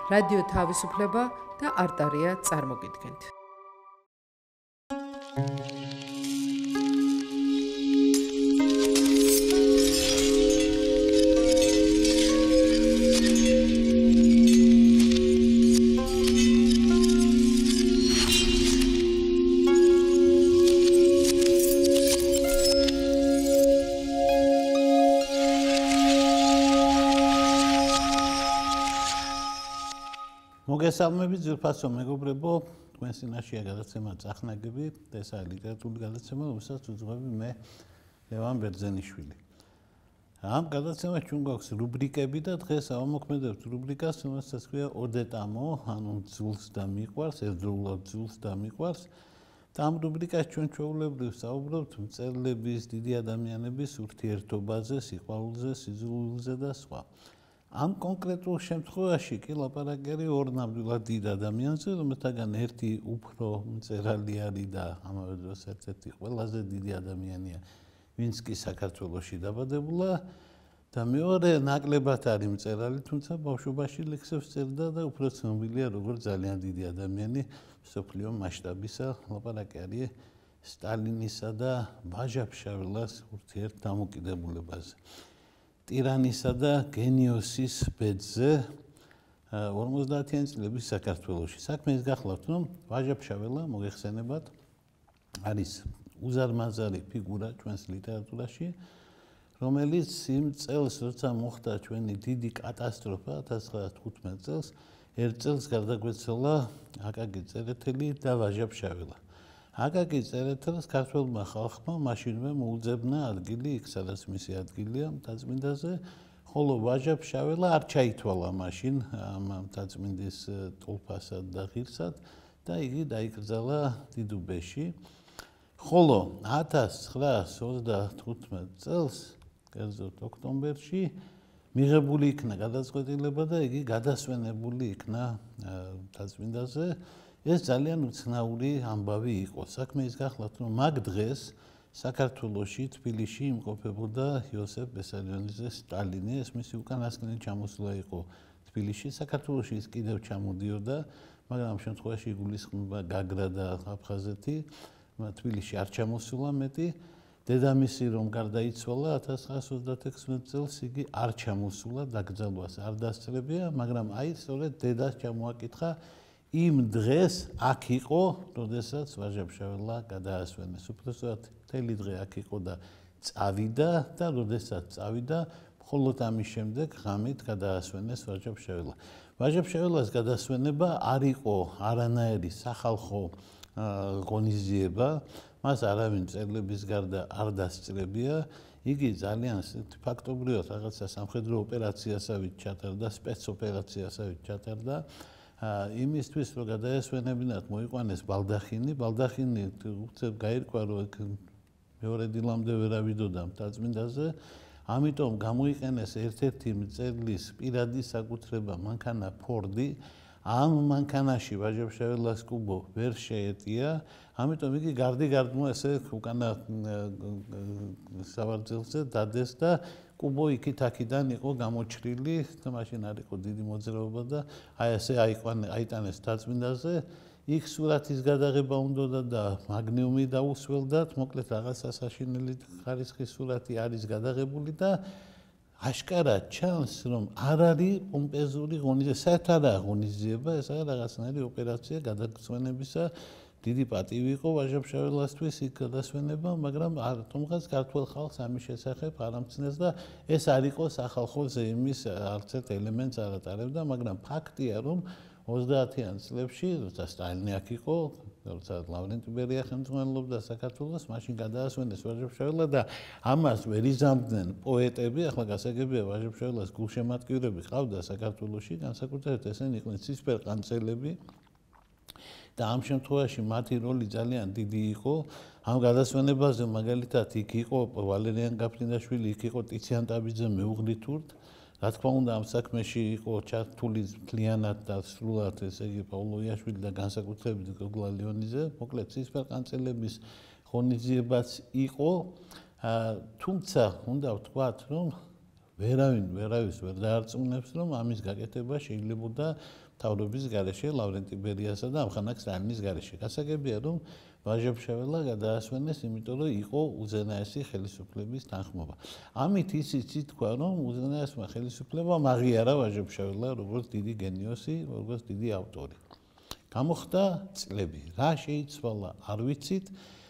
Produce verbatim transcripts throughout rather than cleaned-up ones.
რადიო თავისუფლება და არტარია წარმოგიდგენთ. მოგესალმებით ძვირფასო მეგობრებო, თქვენს წინაშეა გადაცემა წახნაგები და ეს არის ლიტერატურული გადაცემა, რომელსაც უძღვები მე ლევან ბერძენიშვილი. ამ გადაცემას ჩვენ გვაქვს რუბრიკები და დღეს ავამოქმედებთ რუბრიკას, რომელსაც ქვია ოდეტამო, ანუ ძულს და მიყვარს, ერთდროულად ძულს და მიყვარს. და ამ რუბრიკას ჩვენ ჩვეულებრივ საუბრობთ მწერლების, დიდი ადამიანების ურთიერთობაზე, სიყვარულზე, სიძულვილზე და სხვა. ამ კონკრეტულ შემთხვევაში კი ლაპარაკია ორ ნამდვილად დიდ ადამიანზე, რომელთაგან ერთი უფრო მწერალი არის და ამავე დროს ერთ-ერთი ყველაზე დიდი ადამიანია, ვინც კი საქართველოში დაბადებულა და მეორე ნაკლებად არის მწერალი, თუმცა ბავშვობაში ლექსებს წერდა და უფრო ცნობილია როგორც ძალიან დიდი ადამიანი მსოფლიო მასშტაბისა. ლაპარაკია სტალინისა და ვაჟა-ფშაველას ურთიერთდამოკიდებულებაზე. ტირანისა და გენიოსის ბედზე ორმოცდაათიანი წლების საქართველოში. საქმე ის გახლავთ, რომ ვაჟა-ფშაველა მოგეხსენებათ არის უზარმაზარი ფიგურა ჩვენს ლიტერატურაში, რომელიც იმ წელს, როცა მოხდა ჩვენი დიდი კატასტროფა ათას ცხრაასი თხუთმეტ წელს, ერთ წელს გარდაგვეცოლა აკაკი წერეთელი და ვაჟა-ფშაველა. აკაკი წერეთელს ქართველმა ხალხმა მაშინვე მოუძებნა ადგილი იქ, სადაც მისი ადგილია მთაწმინდაზე, ხოლო ვაჟა-ფშაველა არ ჩაითვალა მაშინ ამ მთაწმინდის ტოლფასად და ღირსად და იგი დაიკრძალა დიდუბეში. ხოლო ათას ცხრაასი ოცდათხუთმეტ წელს, კერძოდ ოქტომბერში, მიღებული იქნა გადაწყვეტილება და იგი გადასვენებული იქნა მთაწმინდაზე. ეს ძალიან უცნაური ამბავი იყო. საქმე ის გახლავთ, რომ მაგ დღეს საქართველოში, თბილისში იმყოფებოდა იოსებ ბესარიონიძე სტალინი. ეს მისი უკანასკნელი ჩამოსვლა იყო თბილისში. საქართველოში ის კიდევ ჩამოდიოდა, მაგრამ ამ შემთხვევაში იგულისხმება გაგრა და აფხაზეთი. თბილისში არ ჩამოსულა მეტი. დედამისი რომ გარდაიცვალა ათას ცხრაასი ოცდათექვსმეტ წელს, იგი არ ჩამოსულა, დაკრძალვას არ დასწრებია, მაგრამ აი სწორედ დედას ჩამოაკითხა იმ დღეს აქ იყო, როდესაც ვაჟა-ფშაველა გადაასვენეს. უბრალოდ მთელი დღე აქ იყო და წავიდა და როდესაც წავიდა, მხოლოდ ამის შემდეგ ღამით გადაასვენეს ვაჟა-ფშაველა. ვაჟა-ფშაველას გადასვენება არ იყო არანაირი სახალხო ღონისძიება, მას არავინ მწერლების გარდა არ დასწრებია. იგი ძალიან ფაქტობრივად რაღაცა სამხედრო ოპერაციასავით ჩატარდა, სპეცოპერაციასავით ჩატარდა. იმისთვის რომ გადაესვენებინათ მოიყვანეს ბალდახინი, ბალდახინი უცებ გაირკვა რომ მეორე დილამდე ვერავიდოდა მთაწმინდაზე, ამიტომ გამოიყენეს ერთ-ერთი მწერლის პირადი საკუთრება მანქანა ფორდი. ამ მანქანაში ვაჟა-ფშაველას კუბო ვერ შეეტია, ამიტომ იგი გარდი-გარდმო ესე უკანა სავარძელზე დადეს და კუბო იქით-აქიდან იყო გამოჩრილი და მაშინ არ იყო დიდი მოძრაობა და აი ესე აიტანეს მთაწმინდაზე. იქ სურათის გადაღება უნდოდა და მაგნიუმი დაუსველდათ, მოკლედ რაღაცა საშინელი ხარისხის სურათი არის გადაღებული და აშკარად ჩანს, რომ არ არის პომპეზური ღონისძიება, საერთოდ არა ღონისძიება, ეს არის რაღაცნაირი ოპერაცია გადასვენებისა. დიდი პატივი იყო ვაჟა-ფშაველასთვის იქ გადასვენება, მაგრამ თუმღაც ქართველ ხალხს ამის შესახებ არ ამცნეს და ეს არ იყო სახალხო ზეიმის არც ერთ ელემენტს არ ატარებდა, მაგრამ ფაქტია, რომ ოცდაათიან წლებში, როცა სტალინი აქ იყო, როცა ლავრენტი ბერია ხელმძღვანელობდა საქართველოს, მაშინ გადაასვენეს ვაჟა-ფშაველა და ამას ვერ იზამთნენ პოეტები. ახლა გასაგებია, ვაჟა-ფშაველას გულშემატკივრები ყავდა საქართველოში, განსაკუთრებით ესენი იყვნენ ცისფერყანწელები. და ამ შემთხვევაში მათი როლი ძალიან დიდი იყო. ამ გადასვენებაზე მაგალითად იქ იყო ვალერიან გაფრინდაშვილი, იქ იყო ტიციან ტაბიძე მეუღლითურთ. რა თქმა უნდა, ამ საქმეში იყო ჩართული მთლიანად და სრულად, ესე იგი, პავლო იაშვილი და განსაკუთრებით გოგლა ლეონიძე. მოკლედ, ცისფერყანწელების ღონისძიებაც იყო, თუმცა უნდა ვთქვათ, რომ ვერავინ ვერავის ვერ დაარწმუნებს, რომ ამის გაკეთება შეიძლებოდა მთავრობის გარეშე, ლავრენტი ბერიასა და ამხანაგ სტალინის გარეშე. გასაგებია, რომ ვაჟა-ფშაველა გადაასვენეს, იმიტომ რომ იყო უზენაესი ხელისუფლების თანხმობა. ამით ისიც ითქვა, რომ უზენაესმა ხელისუფლებამ აღიარა ვაჟა-ფშაველა როგორც დიდი გენიოსი, როგორც დიდი ავტორი. გამოხდა წლები. რა შეიცვალა, არ ვიცით.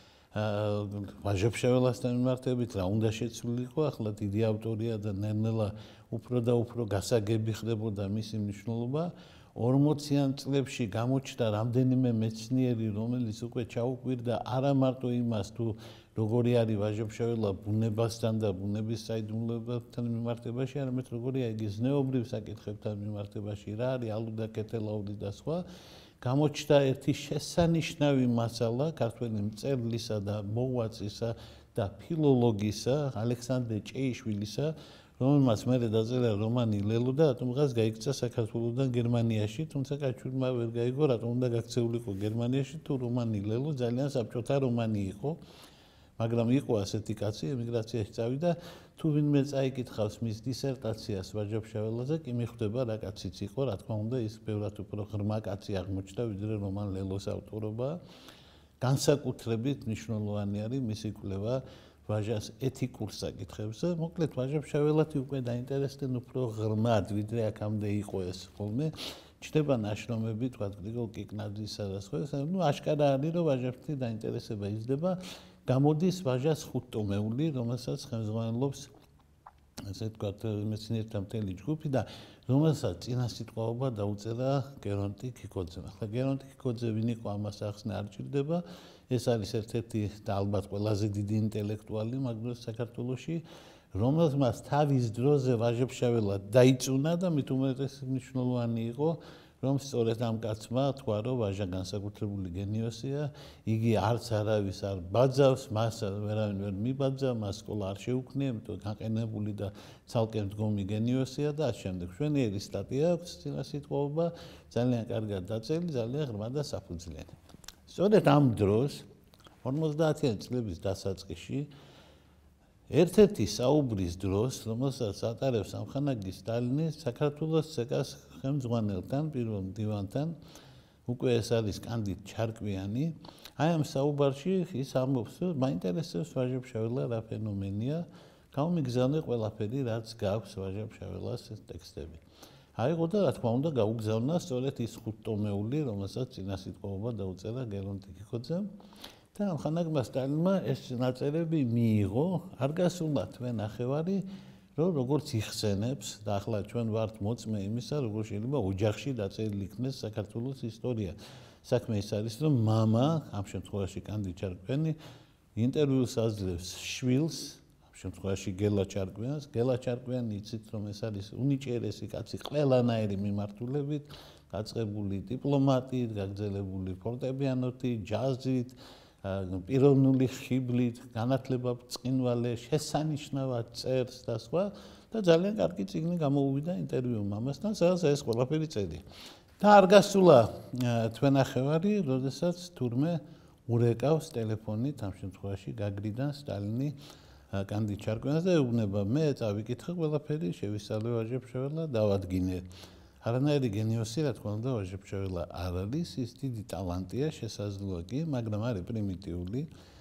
ვაჟა-ფშაველასთან მიმართებით რა უნდა შეცვლილიყო, ახლა დიდი ავტორია და ნელ-ნელა უფრო და უფრო გასაგები ხდებოდა მისი მნიშვნელობა. ორმოციან წლებში გამოჩნდა რამდენიმე მეცნიერი, რომელიც უკვე ჩაუკვირდა არა მარტო იმას, თუ როგორი არის ვაჟა-ფშაველა ბუნებასთან და ბუნების საიდუმლოებასთან მიმართებაში, არამედ როგორია იგი ზნეობრივ საკითხებთან მიმართებაში, რა არის ალუდა კეთელაური და სხვა. გამოჩნდა ერთი შესანიშნავი მასალა ქართველი მწერლისა და მოღვაწისა და ფილოლოგისა ალექსანდრე ჭეიშვილისა, რომელმაც მერე დაწერა რომანი ლელო და რატომ დღეს გაიქცა საქართველოსდან გერმანიაში, თუმცა კაჩურმა ვერ გაიგო, რატომ უნდა გაქცეულიყო გერმანიაში, თუ რომანი ლელო ძალიან საბჭოთა რომანი იყო, მაგრამ იყო ასეთი კაცი, ემიგრაციაში წავიდა, თუ ვინმე წაიკითხავს მის დისერტაციას ვაჟა-ფშაველაზე, კი მიხვდება რა კაციც იყო, რა თქმა უნდა, ის ბევრად უფრო ღრმა კაცი აღმოჩნდა, ვიდრე რომან ლელოს ავტორობა. განსაკუთრებით მნიშვნელოვანი არის მისი კვლევა ვაჟას ეთიკურ საკითხებზე. მოკლედ ვაჟა-ფშაველათი უკვე დაინტერესდნენ უფრო ღრმად, ვიდრე აქამდე იყო ეს ხოლმე. ჩნდება ნაშრომები, თქვა გრიგოლ კიკნაძისა და სხვა, ну აშკარა არის, რომ ვაჟებში დაინტერესება იზრდება. გამოდის ვაჟას ხუთტომეული, რომელსაც ხელმძღვანელობს ასე ვთქვათ, მეცნიერთა მთელი ჯგუფი და რომელსაც წინასიტყვაობა დაუწერა გერონტი ქიქოძემ. ახლა გერონტი ქიქოძე ვინ იყო, ამას ახსნა არ ჭირდება. ეს არის ერთ-ერთი და ალბათ ყველაზე დიდი ინტელექტუალი მაგდროს საქართველოში, რომელმაც თავის დროზე ვაჟა-ფშაველა დაიწუნა და მით უმეტეს მნიშვნელოვანი იყო, რომ სწორედ ამ კაცმა თქვა, რომ ვაჟა განსაკუთრებული გენიოსია, იგი არც არავის არ ბაძავს, მას ვერავინ ვერ მიბაძა, მას სკოლა არ შეუქმნია, იმიტომ გაყენებული და ცალკე მდგომი გენიოსია და ამ შემდეგ შვენიერი სტატია აქვს წინასიტყვაობა, ძალიან კარგად დაწერილი, ძალიან ღრმა და საფუძვლიანი. სწორედ ამ დროს ორმოცდაათიანი წლების დასაწყისში ერთ-ერთი საუბრის დროს, რომელსაც ატარებს ამხანაგი სტალინი საქართველოს ცეკას ხელმძღვანელთან, პირველ მდივანთან, უკვე ეს არის კანდიდ ჩარკვიანი. აი ამ საუბარში ის ამბობს, რომ მაინტერესებს ვაჟა-ფშაველა რა ფენომენია, გამიგზავნე ყველაფერი, რაც გაქვს ვაჟა-ფშაველას ტექსტები. აიღო და რა თქმა უნდა გაუგზავნა სწორედ ის ხუთტომეული, რომელსაც წინასიტყვაობა დაუწერა გერონტი ქიქოძემ. და ამხანაგმა სტალინმა ეს ნაწერები მიიღო, არ გასულა თქვენ ნახევარი, რომ როგორც იხსენებს და ახლა ჩვენ ვართ მოწმე იმისა, როგორ შეიძლება ოჯახში დაწერილი იქნეს საქართველოს ისტორია. საქმე ის არის, რომ მამა, ამ შემთხვევაში კანდიდ ჩარკვიანი, ინტერვიუს აძლევს შვილს, ამ შემთხვევაში გელა ჩარკვიანს. გელა ჩარკვიანი იცით, რომ ეს არის უნიჭიერესი კაცი ყველანაირი მიმართულებით, გაწყებული დიპლომატიით, გაგრძელებული ფორტეპიანოთი, ჯაზით, პიროვნული ხიბლით, განათლება ბრწყინვალე, შესანიშნავად წერს და სხვა და ძალიან კარგი წიგნი გამოუვიდა ინტერვიუ მამასთან, სადაც ეს ყველაფერი წერია. და არ გასულა თვენახევარი, როდესაც თურმე ურეკავს ტელეფონით, ამ შემთხვევაში გაგრიდან სტალინი კანდიდ ჩარკვიანს და ეუბნება, მე წავიკითხე ყველაფერი, შევისწავლე ვაჟა-ფშაველა, დავადგინე. არანაირი გენიოსი, რა თქმა უნდა, ვაჟა-ფშაველა არ არის, ის დიდი ტალანტია, შესაძლოა კი, მაგრამ არის პრიმიტიული.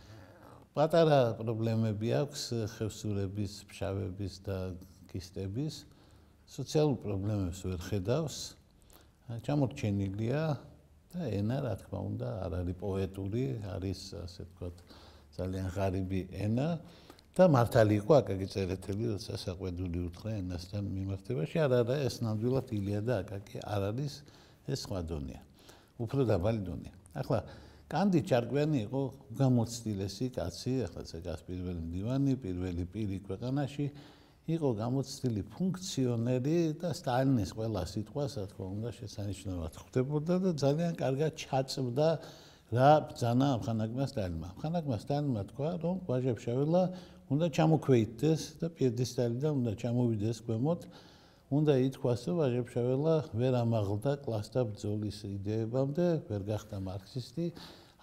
პატარა პრობლემები აქვს ხევსურების, ფშავების და კისტების. სოციალურ პრობლემებს ვერ ხედავს. ჩამორჩენილია და ენა, რა თქმა უნდა, არ არის პოეტური, არის, ასე ვთქვათ, ძალიან ღარიბი ენა. და მართალი იყო აკაკი წერეთელი, როცა საყვედური უთხრა ენასთან მიმართებაში, არ არა ეს ნამდვილად ილია და აკაკი არ არის, ეს სხვა დონეა. უფრო დაბალი დონეა. ახლა კანდიდ ჩარკვიანი იყო გამოცდილესი კაცი, ახლა ცეკას პირველი მდივანი, პირველი პირი ქვეყანაში, იყო გამოცდილი ფუნქციონერი და სტალინის ყველა სიტყვას, რა თქმა უნდა, შესანიშნავად ხვდებოდა და ძალიან კარგად ჩაწვდა რა ბრძანა ამხანაგმა სტალინმა. ამხანაგმა სტალინმა თქვა, რომ ვაჟა-ფშაველა უნდა ჩამოქვეითდეს და პიედესტალიდან უნდა ჩამოვიდეს ქვემოთ. უნდა ითქვას, რომ ვაჟა-ფშაველა ვერ ამაღლდა კლასთა ბრძოლის იდეებამდე, ვერ გახდა მარქსისტი.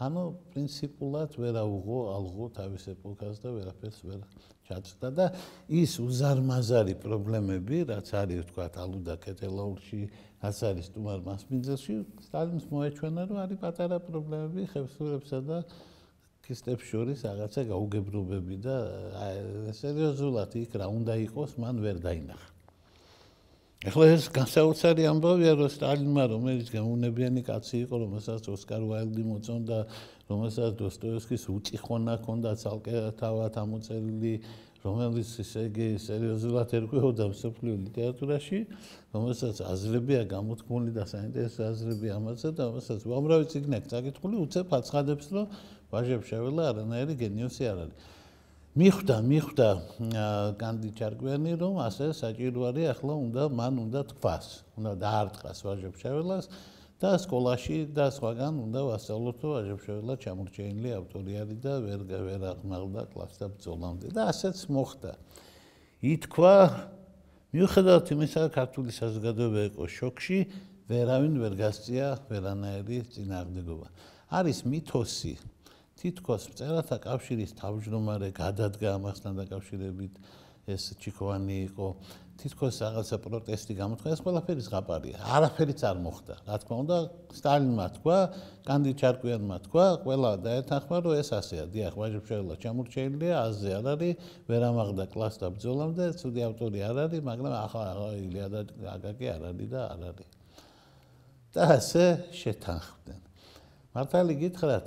ანუ პრინციპულად ვერ აუღო ალღო თავის ეპოქას და ვერაფერს ვერ ჩაწყდა და ის უზარმაზარი პრობლემები, რაც არის თქვა ალუდა კეთელაურში, რაც არის სტუმარ მასპინძელში, სტალინის მოეჩვენა, რომ არის პატარა პრობლემები ხევსურებსა და ქისტებს შორის რაღაცა გაუგებრობები და სერიოზულად იქ რა უნდა იყოს, მან ვერ დაინახა. ეხლა ეს განსაოცარი ამბავია, რომ სტალინმა, რომელიც გემოვნებიანი კაცი იყო, რომელსაც ოსკარ უაილდი მოწონდა, რომელსაც დოსტოევსკის უწიხონა ჰქონდა ცალკე თავად ამოწერილი, რომელიც ესე იგი სერიოზულად ერკვეოდა მსოფლიო ლიტერატურაში, რომელსაც აზრებია გამოთქმული და საინტერესო აზრები ამაზე და რომელსაც უამრავი წიგნი აქვს წაკითხული, უცებ აცხადებს, რომ ვაჟა-ფშაველა არანაირი გენიოსი არ არის. მიხვდა, მიხვდა კანდი ჩარკვიანი, რომ ასე საჭირო არის, ახლა უნდა მან უნდა თქვას, უნდა დაარტყას ვაჟა-ფშაველას და სკოლაში და სხვაგან უნდა ვასწავლოთ, რომ ვაჟა-ფშაველა ჩამორჩენილი ავტორი არის და ვერ ვერ აღმაღლდა კლასთა ბრძოლამდე და ასეც მოხდა. ითქვა, მიუხედავად იმისა, ქართული საზოგადოება იყო შოკში, ვერავინ ვერ გასწია ვერანაირი წინააღმდეგობა. არის მითოსი თითქოს მწერალთა კავშირის თავმჯდომარე გადადგა ამასთან დაკავშირებით ეს ჩიქოვანი იყო თითქოს რაღაცა პროტესტი გამოთქვა ეს ყველაფერი ზღაპარია არაფერიც არ მოხდა რა თქმა უნდა სტალინმა თქვა კანდი ჩარკვიანმა თქვა ყველა დაეთანხმა რომ ეს ასეა დიახ ვაჟა-ფშაველა ჩამორჩენილია აზზე არ არის ვერ ამაღლდა კლასთა ბრძოლამდე ცუდი ავტორი არ არის მაგრამ ახლა ილია და აგაკი არ არის და არ არის და ასე შეთანხმდნენ მართალი გითხრათ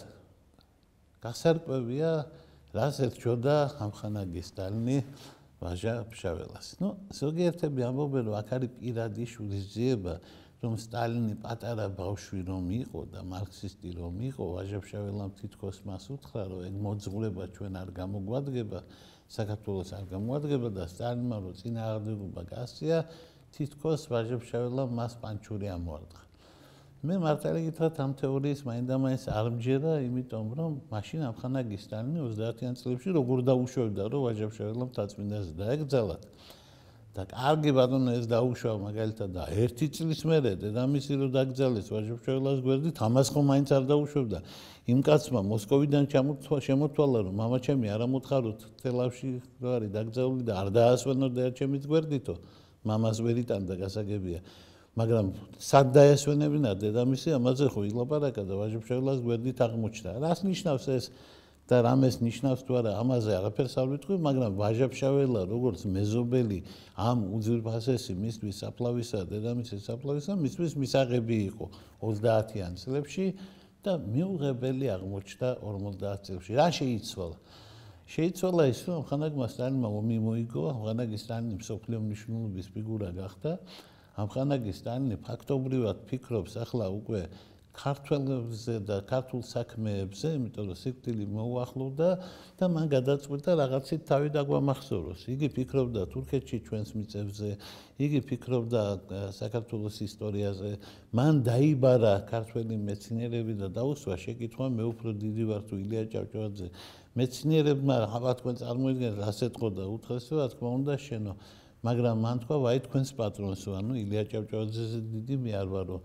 გასარკვევია რას ერჩოდა ამხანაგი სტალინი ვაჟა-ფშაველას. ნუ ზოგიერთები ამბობენ რომ აქ არის პირადი შურისძიება რომ სტალინი პატარა ბავშვი რომ იყო და მარქსისტი რომ იყო ვაჟა-ფშაველამ თითქოს მას უთხრა რომ ეგ მოძღვრება ჩვენ არ გამოგვადგება საქართველოს არ გამოადგება და სტალინმა რომ წინააღმდეგობა გასწია თითქოს ვაჟა-ფშაველამ მას პანჩური ამოარტყა. მე მართალი გითხრათ ამ თეორიის მაინდა-მაინც არ მჯერა, იმიტომ რომ მაშინ ამხანაგი სტალინი ოცდაათიან წლებში როგორ დაუშვებდა, რომ ვაჟა-ფშაველამ დაწმინდაზე დაეკრძალათ. და კარგი ბატონო ეს დაუშვა მაგალითად და ერთი წლის მერე დედამისი რომ დაკრძალეს ვაჟა-ფშაველას გვერდით, ამას ხომ მაინც არ დაუშვებდა. იმ კაცმა მოსკოვიდან შემოთვალა, რომ მამაჩემი არ ამოთხაროთ თელავში რო არის დაკრძალული და არ დაასვენოთ და ჩემით გვერდითო. მამას ვერ იტანდა გასაგებია. მაგრამ სად დაესვენებინა დედამისი ამაზე ხო ილაპარაკა და ვაჟა-ფშაველას გვერდით აღმოჩნდა. რას ნიშნავს ეს და რამეს ნიშნავს თუ არა ამაზე არაფერს არ ვიტყვი, მაგრამ ვაჟა-ფშაველა როგორც მეზობელი ამ უძვირფასესი მისთვის საფლავისა დედამისის საფლავისა მისთვის მისაღები იყო ოცდაათიან წლებში და მიუღებელი აღმოჩნდა ორმოცდაათ წლებში. რა შეიცვალა? შეიცვალა ის რომ ამხანაგმა სტალინმა ომი მოიგო, ამხანაგი სტალინი მსოფლიო მნიშვნელობის ფიგურა გახდა. ამხანაგი სტალინი ფაქტობრივად ფიქრობს ახლა უკვე ქართველებზე და ქართულ საქმეებზე, იმიტომ რომ სიკვდილი მოუახლოვდა და მან გადაწყვიტა რაღაცით თავი დაგვამახსოვროს. იგი ფიქრობდა თურქეთში ჩვენს მიწებზე, იგი ფიქრობდა საქართველოს ისტორიაზე. მან დაიბარა ქართველი მეცნიერები და დაუსვა შეკითხვა მე უფრო დიდი ვარ თუ ილია ჭავჭავაძე. მეცნიერებმა აბა თქვენ წარმოიდგინეთ რას ეთყო და უთხრეს რა თქმა უნდა შენო მაგრამ მან თქვა ვაი თქვენს პატრონსო ანუ ილია ჭავჭავაძეზე დიდი მე არ ვარო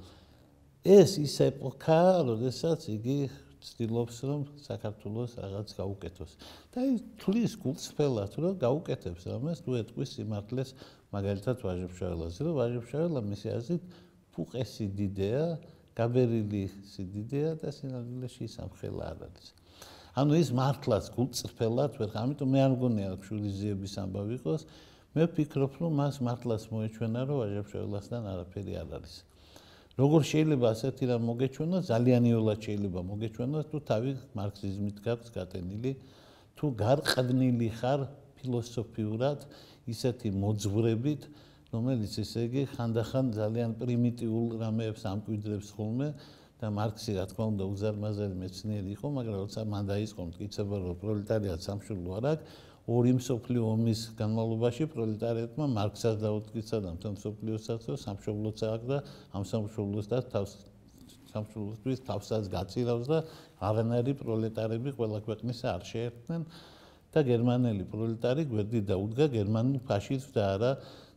ეს ის ეპოქა როდესაც იგი ცდილობს რომ საქართველოს რაღაც გაუკეთოს და ის თulis გულწრფელად რომ გაუკეთებს ამას თუ ეთყვის სიმართლეს მაგალითად ვაჟა-ფშაველაზე რომ ვაჟა-ფშაველა მისი აზრით ფუყესი დიდეა გაბერილი სიდიდეა და სინამდვილეში სამხელა არ არის ანუ ის მართლაც გულწრფელად ვერ ამიტომ მე არ მგონია შურისძიების ამბავი იყოს მე ვფიქრობ, რომ მას მართლაც მოეჩვენა, რომ ვაჟა-ფშაველასთან არაფერი არ არის. როგორ შეიძლება ასეთი რამ მოგეჩვენა, ძალიან იოლად შეიძლება მოგეჩვენა, თუ თავი მარქსიზმით გაქვს გატენილი, თუ გარყვნილი ხარ ფილოსოფიურად ისეთი მოძღვრებით, რომელიც ესე იგი ხანდახან ძალიან პრიმიტიულ რამეებს ამკვიდრებს ხოლმე და მარქსი რა თქმა უნდა უზარმაზარი მეცნიერი იყო, მაგრამ როცა მან დაიწყო მტკიცება, რომ პროლეტარიატს სამშობლო არ აქვს ორი მსოფლიო ომის განმავლობაში პროლეტარიატმა მარქსას დაუთმკიცა და მთელ მსოფლიოსაც რომ სამშობლოც აქვს და ამ სამშობლოსთან თავს სამშობლოსთვის თავსაც გაწირავს და აღნარი პროლეტარები ყველა ქვეყნისა არ შეერთდნენ და გერმანელი პროლეტარი გვერდით დაუდგა გერმანულ ფაშიზმს და არა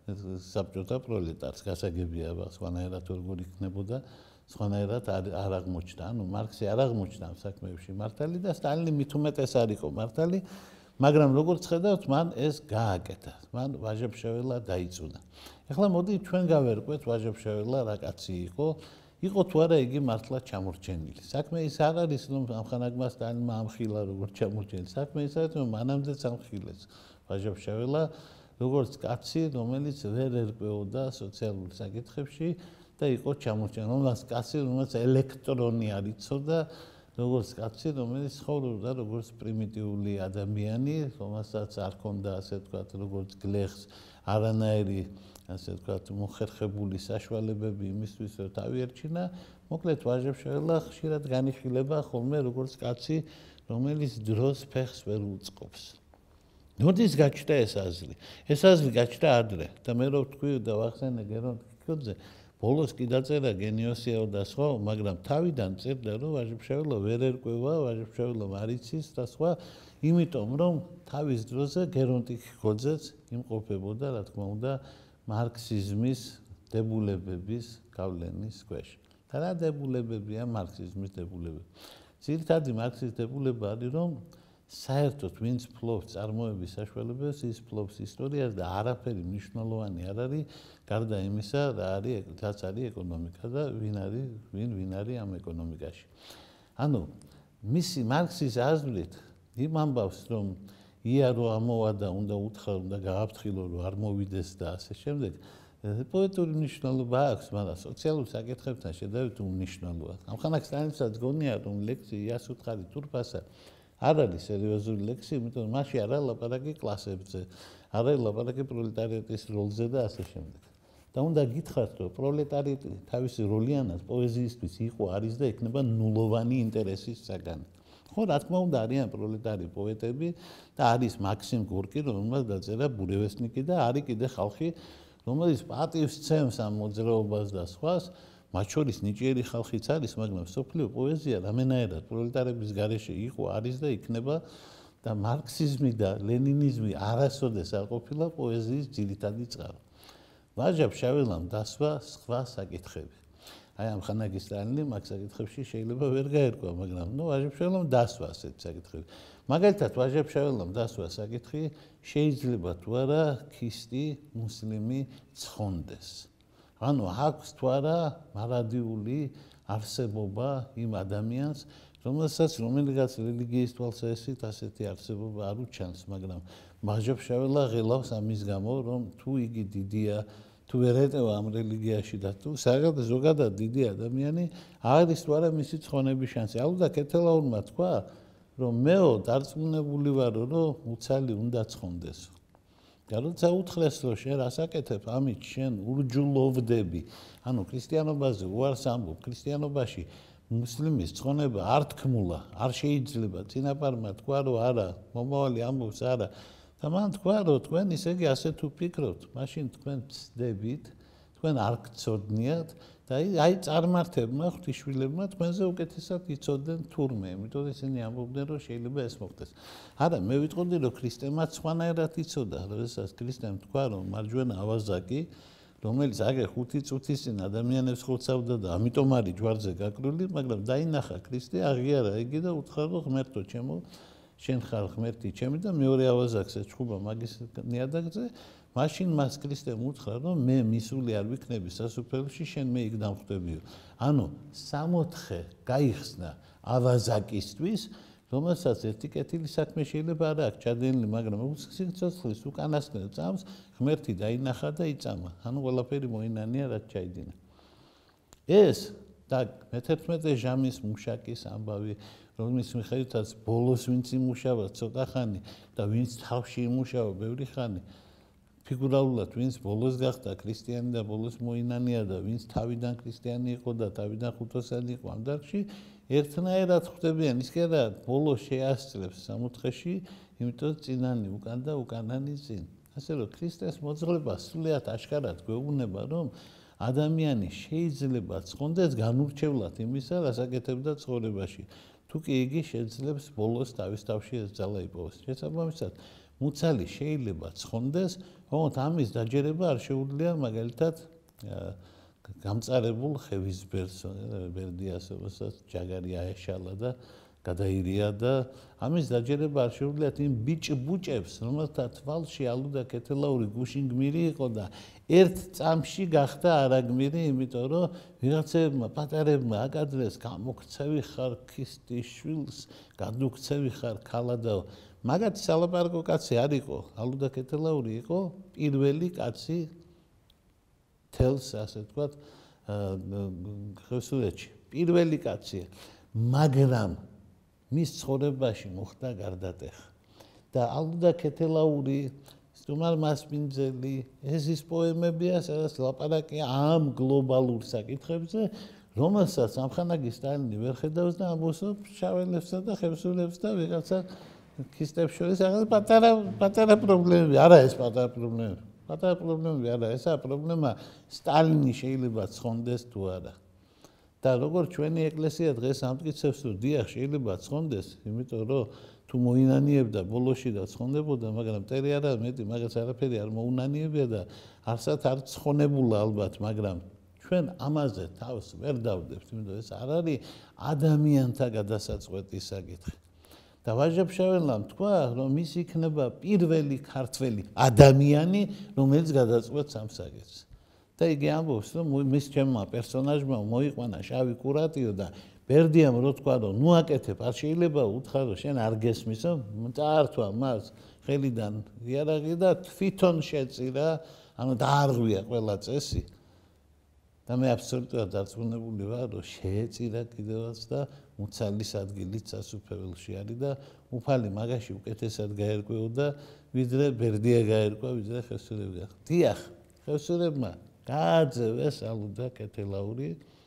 საბჭოთა პროლეტარს გასაგებია სხვანაირად როგორ იქნებოდა სხვანაირად არ აღმოჩნდა ანუ მარქსი არ აღმოჩნდა ამ საქმეებში მართალი და სტალინი მით უმეტეს არ იყო მართალი მაგრამ როგორც ხედავთ მან ეს გააკეთა მან ვაჟა-ფშაველა დაიწუნა ეხლა მოდი ჩვენ გავერკვეთ ვაჟა-ფშაველა რა კაცი იყო იყო თუ არა იგი მართლა ჩამორჩენილი საქმე ის არ არის რომ ამხანაგმა სტალინმა ამხილა როგორც ჩამორჩენილი საქმე ის არის რომ მანამდეც ამხილეს ვაჟა-ფშაველა როგორც კაცი რომელიც ვერ ერკვეოდა სოციალურ საკითხებში და იყო ჩამორჩენილი რომელსაც კაცი რომელსაც ელექტრონი არ იცოდა როგორც კაცი რომელიც ცხოვრობდა როგორც პრიმიტიული ადამიანი რომელსაც არ ჰქონდა ასე ვთქვათ როგორც გლეხს არანაირი ასე ვთქვათ მოხერხებული საშუალებები იმისთვის რომ თავიერჩინა მოკლედ ვაჟა-ფშაველა ხშირად განიხილება ხოლმე როგორც კაცი რომელიც დროს ფეხს ვერ უწყობს როდის გაჩნდა ეს აზრი ეს აზრი გაჩნდა ადრე და მე რო ვთქვი და ვახსენე გერონტ კიკოძე ბოლოს კი დაწერა გენიოსიაო და სხვა მაგრამ თავიდან წერდა რომ ვაჟა-ფშაველა ვერ ერკვევა ვაჟა-ფშაველა არ იცის და სხვა იმიტომ რომ თავის დროზე გერონტი კიკოძეც იმყოფებოდა რა თქმა უნდა მარქსიზმის დებულებების გავლენის ქვეშ და რა დებულებებია მარქსიზმის დებულებები ძირითადი მარქსის დებულება არის რომ საერთოდ ვინც ფლობს წარმოების საშუალებებს ის ფლობს ისტორიას და არაფერი მნიშვნელოვანი არ არის გარდა იმისა რა არის რაც არის ეკონომიკა და ვინ არის ვინ ვინ არის ამ ეკონომიკაში ანუ მისი მარქსის აზრით იმ ამბავს რომ ია რო ამოვა და უნდა უთხრა უნდა გააფრთხილო რომ არ მოვიდეს და ასე შემდეგ პოეტური მნიშვნელობა აქვს მაგრამ სოციალურ საკითხებთან შედარებით უმნიშვნელოა ამხანაგ სტალინსაც გონია რომ ლექსი იას უთხარი თურფასა არ არის სერიოზული ლექსი იმიტომ რომ მასში არა ლაპარაკი კლასებზე არა ლაპარაკი პროლეტარიატის როლზე და ასე შემდეგ და უნდა გითხრათ რომ პროლეტარიატი თავისი როლიანას პოეზიისთვის იყო არის და იქნება ნულოვანი ინტერესის საგანი ხო რა თქმა უნდა არიან პროლეტარი პოეტები და არის მაქსიმ გორკი რომელმაც დაწერა ბურევესნიკი და არის კიდე ხალხი რომელიც პატივს ცემს ამ მოძრაობას და სხვას მათ შორის ნიჭიერი ხალხიც არის მაგრამ სოფლიო პოეზია რამენაერად პროლეტარების გარეშე იყო არის და იქნება და მარქსიზმი და ლენინიზმი არასოდეს არ ყოფილა პოეზიის ძირითადი წყარო ვაჟა-ფშაველამ დასვა სხვა საკითხები აი ამ ხანაგის სტალინი მაგ საკითხებში შეიძლება ვერ გაერკვა მაგრამ ნუ ვაჟა-ფშაველამ დასვა ასეთ საკითხები მაგალითად ვაჟა-ფშაველამ დასვა საკითხი შეიძლება თუ არა ქისტი მუსლიმი ცხონდეს ანუ აქვს თუ არა მარადიული არსებობა იმ ადამიანს რომელსაც რომელიღაც რელიგიის თვალსაზრისით ასეთი არსებობა არ უჩანს მაგრამ ვაჟა-ფშაველა ღელავს ამის გამო რომ თუ იგი დიდია თუ ვერ ეტევა ამ რელიგიაში და თუ საერთოდ ზოგადად დიდი ადამიანი არის თუ არა მისი ცხონების შანსი ალუდა კეთელაურმა თქვა რომ მეო დარწმუნებული ვარო რომ უცალი უნდა ცხონდესო და როცა უთხრეს რომ შენ რას აკეთებ ამით შენ ურჯულოვდები ანუ ქრისტიანობაზე უარს ამბობ ქრისტიანობაში მუსლიმის ცხონება არ თქმულა არ შეიძლება წინაპარმა თქვა რომ არა მომავალი ამბობს არა და მან თქვა რომ თქვენ ისე იგი ასე თუ ფიქრობთ მაშინ თქვენ ცდებით თქვენ არ გწოდნიათ და აი წარმართებმა ღვთისმშობლებმა თქვენზე უკეთესად იცოდნენ თურმე იმიტომ ისინი ამბობდნენ რომ შეიძლება ეს მოხდეს არა მე ვიტყოდი რომ ქრისტემაც სხვანაირად იცოდა როდესაც ქრისტემ თქვა რომ მარჯვენა ავაზაკი რომელიც აგერ ხუთი წუთის წინ ადამიანებს ხოცავდა და ამიტომ არის ჯვარზე გაკრული მაგრამ დაინახა ქრისტე აღიარა იგი და უთხრა რომ ღმერთო ჩემო შენ ხარ ღმერთი ჩემი და მეორე ავაზაკს ეჩხუბა მაგის ნიადაგზე მაშინ მას ქრისტემ უთხრა რომ მე მისული არ ვიქნები სასუფეველში შენ მე იქ დამხვდებიო ანუ სამოთხე გაიხსნა ავაზაკისთვის რომელსაც ერთი კეთილი საქმე შეიძლება არ აქვს ჩადენილი მაგრამ სიცოცხლის უკანასკნელ წამს ღმერთი დაინახა და იწამა ანუ ყველაფერი მოინანია რაც ჩაიდინა ეს და მეთერთმეტე ჟამის მუშაკის ამბავი რომლის მიხედვითაც ბოლოს ვინც იმუშავა ცოტა ხანი და ვინც თავში იმუშავა ბევრი ხანი ფიგურალურად ვინც ბოლოს გახდა ქრისტიანი და ბოლოს მოინანია და ვინც თავიდან ქრისტიანი იყო და თავიდან ხუთოსანი იყო ამ დარგში ერთნაირად ხვდებიან ის კი არა ბოლოს შეასწრებს სამოთხეში იმიტომ წინანი უკან და უკანანი წინ ასე რომ ქრისტეს მოძღვრება სრულიად აშკარად გვეუბნება რომ ადამიანი შეიძლება ცხონდეს განურჩევლად იმისა რაც აკეთებდა ცხოვრებაში თუ კი იგი შეძლებს ბოლოს თავის თავში ეს ძალა იპოვოს შესაბამისად მუცალი შეიძლება ცხონდეს, თუმცა ამის დაჯერება არ შეუძლია მაგალითად გამწარებულ ხევის ბერდს, ბერდიას, რომელსაც ჯაგარი აეშალა და გადაირია და ამის დაჯერება არ შეუძლია იმ ბიჭ-ბუჭებს, რომელთა თვალში ალუდა კეთილაური გუშინ გმირი იყო და ერთ წამში გახდა არაგმირი, იმიტომ რომ ვიღაცებმა პატარებმა აკადრეს, გამოგცევი ხარ ქისტის შვილს, გადუქცევი ხარ ქალადაო. მაგათი სალაპარაკო კაცი არ იყო, ალუდა კეთილაური იყო პირველი კაცი თელს, ასე ვთქვათ, ხევსურეთში. პირველი კაცია, მაგრამ მის ცხოვრებაში მოხდა გარდატეხა. და ალუდა კეთილაური, სტუმარ მასპინძელი, ეს ის პოემებია, სადაც ლაპარაკია ამ გლობალურ საკითხებზე, რომელსაც ამხანაგი სტალინი ვერ ხედავს და ამბობს შაველებსა და ხევსურებს და ვიღაცა ქისტებს შორის რაღაც პატარა პატარა პრობლემები. არა ეს პატარა პრობლემები. პატარა პრობლემები არა, ესაა პრობლემა სტალინი შეიძლება ცხონდეს თუ არა. და როგორც ჩვენი ეკლესია დღეს ამტკიცებს, რომ დიახ შეიძლება ცხონდეს, იმიტომ რომ თუ მოინანიებდა ბოლოში და ცხონდებოდა, მაგრამ მტერი არა მეტი, მაგას არაფერი არ მოუნანიებია და არსად არ ცხონებულა ალბათ, მაგრამ ჩვენ ამაზე თავს ვერ დავდებთ, იმიტომ ეს არ არის ადამიანთა გადასაწყვეტი საკითხი. და ვაჟა-ფშაველამ თქვა, რომ ის იქნება პირველი ქართველი ადამიანი, რომელიც გადაწყვეტს ამ საკითხს. და იგი ამბობს, რომ მის ჩემმა პერსონაჟმა მოიყვანა შავი კურატიო და ბერდიამ რო თქვა, რომ ნუ აკეთებ, არ შეიძლება უთხრა, რომ შენ არ გესმისო, წაართვა მას ხელიდან იარაღი და თვითონ შეწირა, ანუ დაარღვია ყველა წესი. და მე აბსოლუტურად დარწმუნებული ვარ, რომ შეეწირა კიდევაც და მუცალის ადგილით სასუფეველში არის და უფალი მაგაში უკეთესად გაერკვეოდა, ვიდრე ბერდია გაერკვა, ვიდრე ხევსურები. დიახ, ხევსურებმა გააძევეს ალუდა კეთილაური,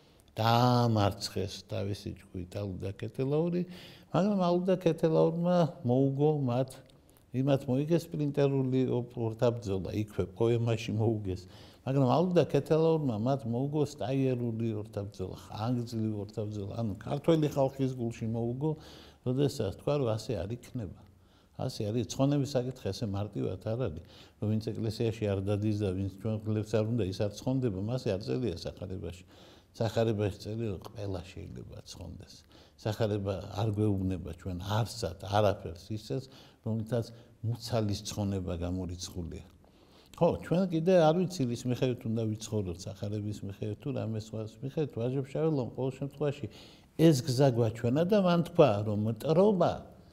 დაამარცხეს თავისი ჯგუფით ალუდა კეთილაური, მაგრამ ალუდა კეთილაურმა მოუგო მათ, იმათ მოიგეს სპრინტერული ორთაბრძოლა, იქვე პოემაში მოუგეს. მაგრამ ალუდა კეთილაურმა მათ მოუგო სტაიერული ორთაბრძოლა, ხანგრძლივი ორთაბრძოლა, ანუ ქართველი ხალხის გულში მოუგო, როდესაც თქვა, რომ ასე არ იქნება. ასე არის, ცხონების საკითხი ესე მარტივად არ არის, რომ ვინც ეკლესიაში არ დადის და ვინც ჩვენ გლებს არ უნდა, ის არ ცხონდება, მასე არ წერია სახარებაში. სახარებაში წერია, რომ ყველა შეიძლება ცხონდეს. სახარება არ გვეუბნება ჩვენ არსად არაფერს ისეს, რომელთაც მუცალის ცხონება გამორიცხულია. ხო, ჩვენ კიდე არ ვიცი ის მიხედვით უნდა ვიცხოვროთ სახარების მიხედვით თუ რამე სხვას მიხედვით, ვაჟა-ფშაველამ ყოველ შემთხვევაში ეს გზა გვაჩვენა და მან თქვა, რომ მტრობა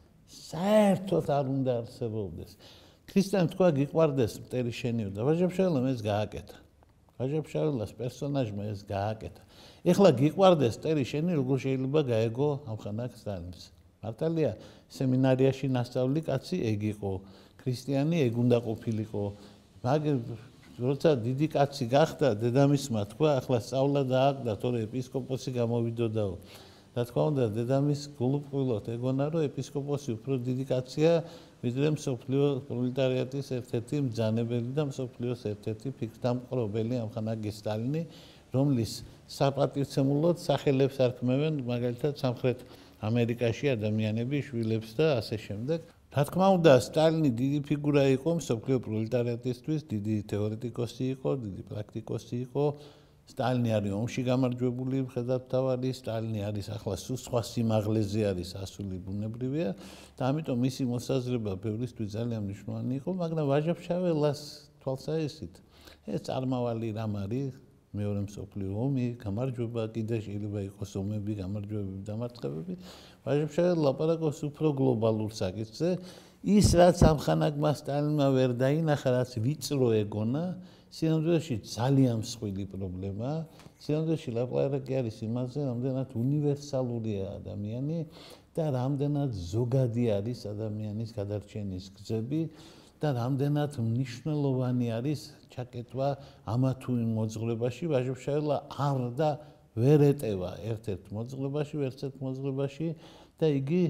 საერთოდ არ უნდა არსებობდეს. ქრისტემ თქვა, გიყვარდეს მტერი შენიო და ვაჟა-ფშაველამ ეს გააკეთა. ვაჟა-ფშაველას პერსონაჟმა ეს გააკეთა. ეხლა გიყვარდეს მტერი შენი, როგორ შეიძლება გაეგო ამხანაგ სტალინს. მართალია, სემინარიაში ნასწავლი კაცი ეგ იყო, ქრისტიანი ეგ უნდა ყოფილიყო. მაგრამ როცა დიდი კაცი გახდა, დედამისმა თქვა, ახლა სწავლა დააკდა, თორე ეპისკოპოსი გამოვიდოდაო. რა თქმა უნდა, დედამის გულუყვილოდ ეგონა, რომ ეპისკოპოსი უფრო დიდი კაცია, ვიდრე მსოფლიო პროლეტარიატის ერთ-ერთი მბრძანებელი და მსოფლიოს ერთ-ერთი ფიქრთამყრობელი ამხანაგი სტალინი, რომლის საპატივცემულოდ სახელებს არქმევენ, მაგალითად, სამხრეთ ამერიკაში ადამიანები, შვილებს და ასე შემდეგ. რა თქმა უნდა, სტალინი დიდი ფიგურა იყო მსოფლიო პროლეტარიატისთვის, დიდი თეორეტიკოსი იყო, დიდი პრაქტიკოსი იყო. სტალინი არის ომში გამარჯვებული მხედართმთავარი, სტალინი არის ახლა სულ სხვა სიმაღლეზე არის, ასული ბუნებრივია და ამიტომ მისი მოსაზრება ბევრისთვის ძალიან მნიშვნელოვანი იყო, მაგრამ ვაჟა-ფშაველას თვალსაჩინო ეს წარმავალი რამ არის, მეორე მსოფლიო ომი, გამარჯვება, კიდე შეიძლება იყოს ომები, გამარჯვებები, დამარცხებები. ვაჟა-ფშაველა ლაპარაკობს უფრო გლობალურ საკითხზე, ის რაც ამხანაგმა სტალინმა ვერ დაინახა, რაც ვიწრო ეგონა, სინამდვილეში ძალიან მსხვილი პრობლემაა. სინამდვილეში ლაპარაკი არის იმაზე, რამდენად უნივერსალურია ადამიანი და რამდენად ზოგადი არის ადამიანის გადარჩენის გზები და რამდენად მნიშვნელოვანი არის ჩაკეტვა ამა თუ იმ მოძღვრებაში. ვაჟა-ფშაველა არ და ვერ ეტევა ერთ-ერთ მოძღვრებაში, ერთ-ერთ მოძღვრებაში და იგი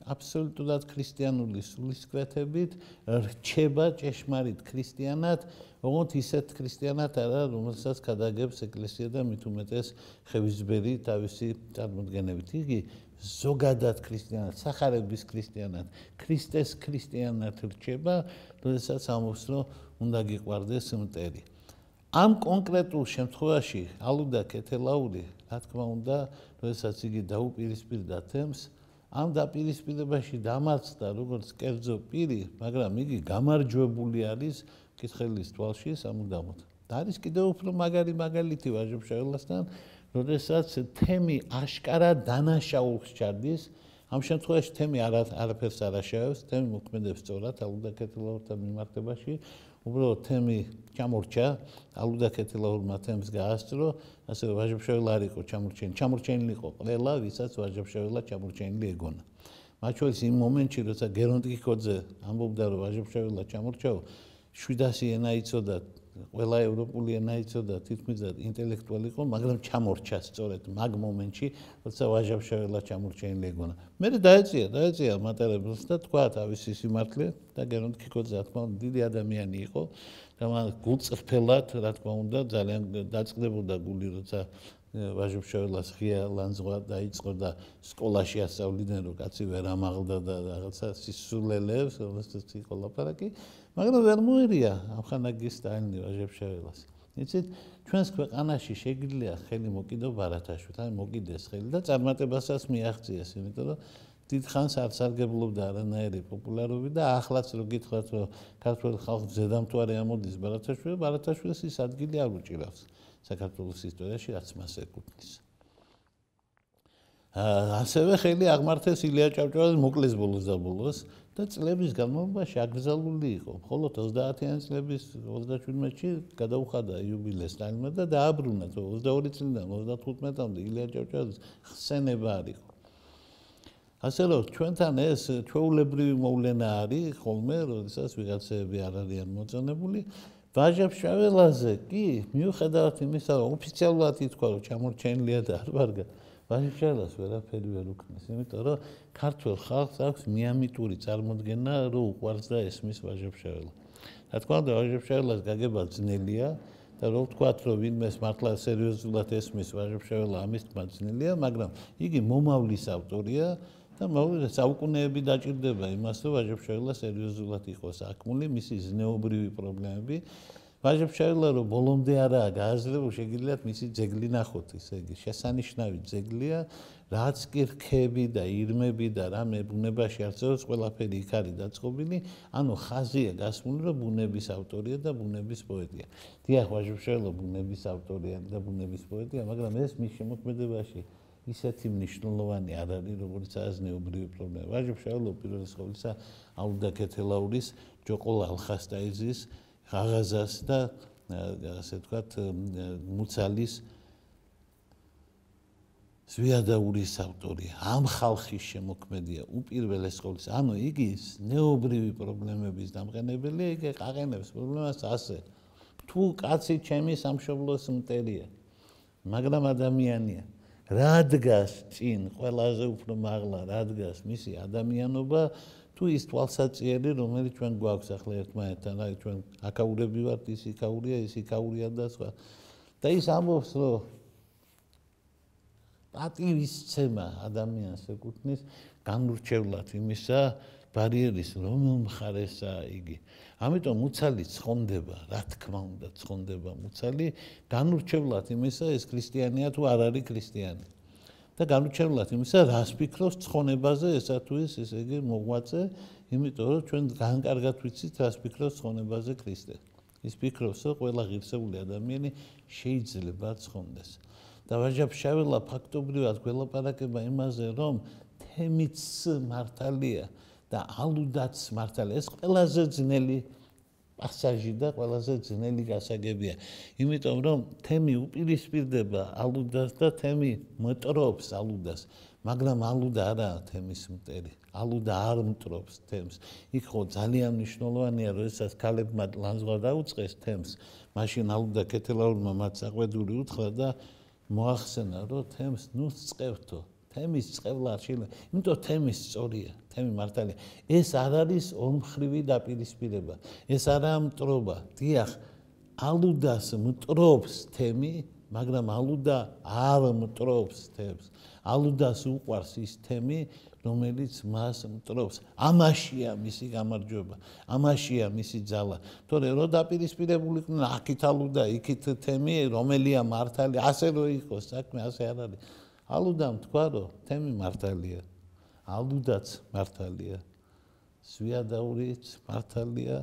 აბსოლუტურად ქრისტიანული სულისკვეთებით რჩება ჭეშმარიტ ქრისტიანად, ოღონდ ისეთ ქრისტიანად არა, რომელსაც გადაგებს ეკლესია და მით უმეტეს ხევისბერი თავისი წარმოდგენებით. იგი ზოგადად ქრისტიანად, სახარების ქრისტიანად, ქრისტეს ქრისტიანად რჩება, როდესაც ამბობს, რომ უნდა გიყვარდეს მტერი. ამ კონკრეტულ შემთხვევაში ალუდა კეთელაური, რა თქმა უნდა, როდესაც იგი დაუპირისპირდა თემს, ამ დაპირისპირებაში დამარცხდა როგორც კერძო პირი, მაგრამ იგი გამარჯვებული არის მკითხელის თვალში სამუდამოდ. არის კიდევ უფრო მაგარი მაგალითი ვაჟა-ფშაველასთან, როდესაც თემი აშკარად დანაშაულს ჩარდის, ამ შემთხვევაში თემი არაფერს არ აშავებს, თემი მოქმედებს სწორად ალუდა კეთელაურთან მიმართებაში, უბრალოდ თემი ჩამორჩა, ალუდა კეთელაურმა თემს გაასწრო, ასე რომ ვაჟა-ფშაველა არ იყო ჩამორჩენილი, ჩამორჩენილი იყო ყველა, ვისაც ვაჟა-ფშაველა ჩამორჩენილი ეგონა. მათ შორის იმ მომენტში, როცა გერონტ კიკოძე ამბობდა, რომ ვაჟა-ფშაველა ჩამორჩაო, შვიდასი ენა იცოდა, ყველა ევროპული ენა იცოდა, თითქმის ინტელექტუალი იყო, მაგრამ ჩამორჩა სწორედ მაგ მომენტში, როცა ვაჟა-ფშაველა ჩამორჩენილი ეგონა. მე დაეწია, დაეწია მატარებელს და თქვა თავისი სიმართლე და გერონტ კიკოძე, რა თქმა უნდა, დიდი ადამიანი იყო და მან გულწრფელად, რა თქმა უნდა, ძალიან დაწყდებოდა გული, როცა ვაჟა-ფშაველას ღია ლანძღვა დაიწყო და სკოლაში ასწავლიდნენ, რომ კაცი ვერ ამაღლდა და რაღაცა სისულელებს, რომელსაც იყო ლაპარაკი, მაგრამ ვერ მოერია ამხანაგის სტალინი ვაჟა-ფშაველას. იცით, ჩვენს ქვეყანაში შეგიძლია ხელი მოკიდო ბარათაშვილს, აი მოკიდეს ხელი და წარმატებასაც მიაღწიეს, იმიტომ რომ დიდხანს არ სარგებლობდა არანაირი პოპულარობით და ახლაც რო გითხრათ, რომ ქართული ხალხი ზედამთვარე ამოდის ბარათაშვილს, ბარათაშვილს ის ადგილი არ უჭირავს საქართველოს ისტორიაში, რაც მას ეკუთვნის. ასევე ხელი აღმართეს ილია ჭავჭავაძეს მოკლეს ბოლოს და ბოლოს და წლების განმავლობაში აკრძალული იყო. მხოლოდ ოცდაათიანი წლების ოცდაშვიდმეტში გადაუხადა იუბილე სტალინმა და დააბრუნა, რომ ოცდაორი წლიდან ოცდათხუთმეტამდე ილია ჭავჭავაძის ხსენება არ იყო. ასე რომ ჩვენთან ეს ჩვეულებრივი მოვლენა არის ხოლმე, როდესაც ვიღაცები არ არიან მოწონებული. ვაჟა-ფშაველაზე კი, მიუხედავად იმისა, რომ ოფიციალურად ითქვა, რომ ჩამორჩენილია და არ ვარგა, ვაჟა-ფშაველას ვერაფერი ვერ უქმნის, იმიტომ რომ ქართულ ხალხს აქვს მიამიტური წარმოდგენა, რომ უყვარს და ესმის ვაჟა-ფშაველა. რა თქმა უნდა, ვაჟა-ფშაველას გაგება ძნელია და რო ვთქვათ, რომ ვინმეს მართლა სერიოზულად ესმის ვაჟა-ფშაველა, ამის თქმა ძნელია, მაგრამ იგი მომავლის ავტორია და საუკუნეები დაჭირდება იმას, რომ ვაჟა-ფშაველა სერიოზულად იყოს აქმული, მისი ზნეობრივი პრობლემები. ვაჟა-ფშაველა რომ ბოლომდე არაა გააზრებული, შეგიძლიათ მისი ძეგლი ნახოთ, ისე იგი შესანიშნავი ძეგლია, რაც კი რქები და ირმები და რამე ბუნებაში არსებობს, ყველაფერი იქ არის დაწყობილი, ანუ ხაზია გასმული, რომ ბუნების ავტორია და ბუნების პოეტია. დიახ, ვაჟა-ფშაველა ბუნების ავტორია და ბუნების პოეტია, მაგრამ ეს მის შემოქმედებაში ისეთი მნიშვნელოვანი არ არის, როგორც აზნეობრივი პრობლემა. ვაჟა-ფშაველა პირველის ყოვლისა ალუდა კეთელაურის, ჯოყოლ ალხასტაიძის, ღაღაზას და ასე ვთქვათ, მუცალის ზვიადაურის ავტორია. ამ ხალხის შემოქმედია უპირველეს ყოვლისა. ანუ იგი ზნეობრივი პრობლემების დამყენებელია, იგი აყენებს პრობლემას ასე. თუ კაცი ჩემი სამშობლოს მტერია, მაგრამ ადამიანია. რა დგას წინ ყველაზე უფრო მაღლა, რა დგას მისი ადამიანობა, თუ ის თვალსაჩინო, რომელიც ჩვენ გვაქვს ახლა ერთმანეთთან, აი ჩვენ აკაურები ვართ, ის იკაურია, ის იკაურია და სხვა. და ის ამბობს, რომ პატივისცემა ადამიანს ეკუთვნის განურჩევლად იმისა ბარიერის, რომელ მხარესაა იგი. ამიტომ მუცალი ცხონდება, რა თქმა უნდა, ცხონდება მუცალი, განურჩევლად იმისა, ეს ქრისტიანია თუ არ არის ქრისტიანი. და განურჩევლად იმისა, რას ფიქრობს ცხონებაზე, ესა თუ ის, ესე იგი მოღვაწე, იმიტომ რომ ჩვენ განკარგად ვიცით, რას ფიქრობს ცხონებაზე ქრისტე. ის ფიქრობს, რომ ყველა ღირსეული ადამიანი შეიძლება ცხონდეს. და ვაჟა-ფშაველა ფაქტობრივად გველაპარაკება იმაზე, რომ თემიც მართალია და ალუდაც მართალია. ეს ყველაზე ძნელი პასაჟი და ყველაზე ძნელი გასაგებია. იმიტომ რომ თემი უპირისპირდება ალუდას და თემი მტრობს ალუდას, მაგრამ ალუდა არაა თემის მტერი. ალუდა არ მტრობს თემს. იქ ხო ძალიან მნიშვნელოვანია, როდესაც ქალებმა ლანძღვა დაუწყეს თემს, მაშინ ალუდა კეთელაურმა მათ საყვედური უთხრა და მოახსენა, რომ თემს ნუ წევთო, თემის წყევლა არ შეიძლება. იმიტომ თემის სწორია, თემი მართალია. ეს არ არის ორმხრივი დაპირისპირება. ეს არაა მტრობა. დიახ, ალუდას მტრობს თემი, მაგრამ ალუდა არ მტრობს თემს. ალუდას უყვარს ის თემი, რომელიც მას მტრობს. ამაშია მისი გამარჯვება, ამაშია მისი ძალა. თორე რო დაპირისპირებული იქნა აქით ალუდა, იქით თემი, რომელია მართალი, ასე რო იყოს, საქმე ასე არ არის. ალუდამ თქვა, რომ თემი მართალია. ალუდაც მართალია. სვიადაურიც მართალია,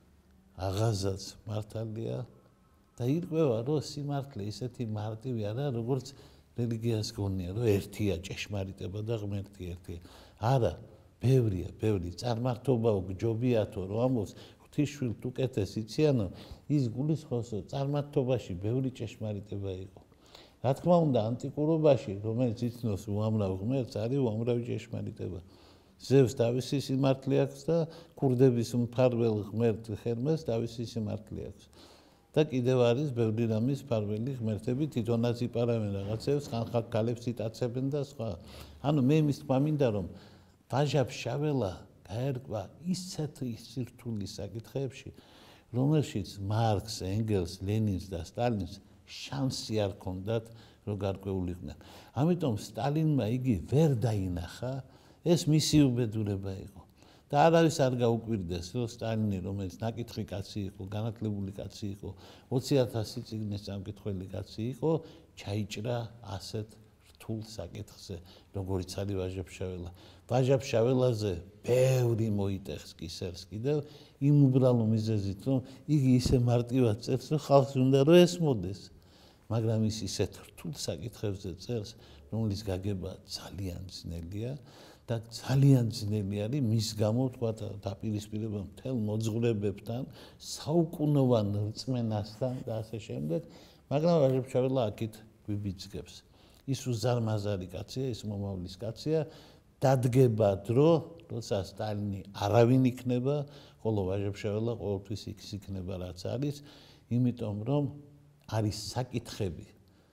აღაზაც მართალია და ირკვევა, რომ სიმართლე ისეთი მარტივი არა, როგორც რელიგიას გონია, რომ ერთია ჭეშმარიტება და ღმერთი ერთია. არა, ბევრია, ბევრი წარმართობაო გჯობიათო, რომ ამბობს ღვთისშვილთ უკეთეს იციანო, ის გულისხმობს, რომ წარმართობაში ბევრი ჭეშმარიტება იყო. რა თქმა უნდა, ანტიკურობაში, რომელიც იცნობს უამრავ ღმერთს, არის უამრავი ჭეშმარიტება. ზევს თავისი სიმართლე აქვს და ქურდების მფარველ ღმერთ ჰერმეს თავისი სიმართლე აქვს. და კიდევ არის ბევრი რამის მფარველი ღმერთები, თვითონაც იპარავენ რაღაცებს, ხანხალ ქალებს იტაცებენ და სხვა. ანუ მე იმის თქმა მინდა, რომ ვაჟა-ფშაველა გაერკვა ისეთი სირთულის საკითხებში, რომელშიც მარკს, ენგელს, ლენინს და სტალინს შანსი არ ჰქონდათ, რომ გარკვეულიყვნენ. ამიტომ სტალინმა იგი ვერ დაინახა, ეს მისი უბედურება იყო. და არავის არ გაუკვირდეს, რომ სტალინი, რომელიც ნაკითხი კაცი იყო, განათლებული კაცი იყო, ოცი ათასი წიგნის წამკითხველი კაცი იყო, ჩაიჭრა ასეთ რთულ საკითხზე, როგორიც არის ვაჟა-ფშაველა. ვაჟა-ფშაველაზე ბევრი მოიტეხს კისერს კიდევ, იმ უბრალო მიზეზით, რომ იგი ისე მარტივად წერს, რომ ხალხს უნდა რომ ესმოდეს. მაგრამ ის ისეთ რთულ საკითხებზე წერს, რომლის გაგება ძალიან ძნელია. და ძალიან ძნელი არის მის გამო თქვა დაპირისპირება მთელ მოძღვრებებთან, საუკუნოვან რწმენასთან და ასე შემდეგ, მაგრამ ვაჟა-ფშაველა აქით გვიბიძგებს. ის უზარმაზარი კაცია, ის მომავლის კაცია, დადგება დრო, როცა სტალინი არავინ იქნება, ხოლო ვაჟა-ფშაველა ყოველთვის იქ იქნება რაც არის, იმიტომ რომ არის საკითხები,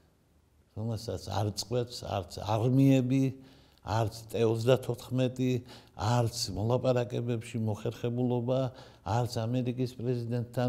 რომელსაც არ წყვეტს არც არმიები, არც ტე ოცდათოთხმეტი, არც მოლაპარაკებებში მოხერხებულობა, არც ამერიკის პრეზიდენტთან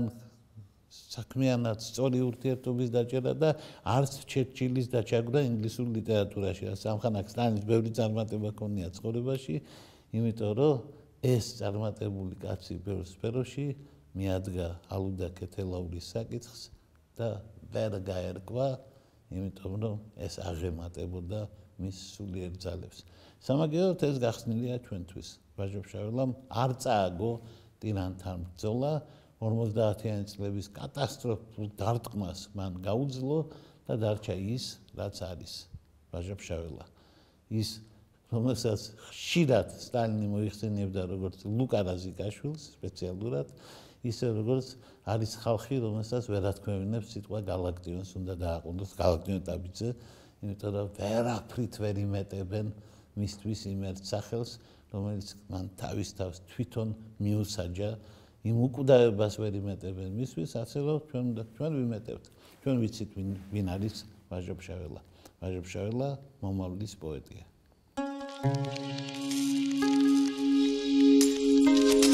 საქმიანად სწორი ურთიერთობის დაჭერა და არც ჩერჩილის დაჭერა ინგლისურ ლიტერატურაში. სამხანაკ სტალინის ბევრი წარმატება ჰქონია ცხოვრებაში, იმიტომ რომ ეს წარმატებული კაცი ბევრ სფეროში მიადგა ალუდა ქეთელაურის საკითხს და ვერ გაერკვა, იმიტომ რომ ეს აღემატებოდა მის სულიერ ძალებს. სამაგიეროდ ეს გახსნილია ჩვენთვის. ვაჟა-ფშაველამ არ წააგო ტირანთან ბრძოლა, ორმოცდაათიანი წლების კატასტროფულ დარტყმას მან გაუძლო და დარჩა ის, რაც არის ვაჟა-ფშაველა. ის, რომელსაც ხშირად სტალინი მოიხსენიებდა როგორც ლუკა რაზიკაშვილს სპეციალურად, ისე როგორც არის ხალხი, რომელსაც ვერ ათქმევინებს სიტყვა გალაქტიონს უნდა დააყენოს გალაქტიონ ტაბიძე, იმიტომ რომ ვერაფრით ვერ იმეტებენ მისთვის იმ ერთ სახელს, რომელიც მან თავის თავს თვითონ მიუსაჯა, იმ უკვდავებას ვერ იმეტებენ მისთვის, ასე რომ ჩვენ უნდა ჩვენ ვიმეტებთ. ჩვენ ვიცით ვინ არის ვაჟა-ფშაველა. ვაჟა-ფშაველა მომავლის პოეტია.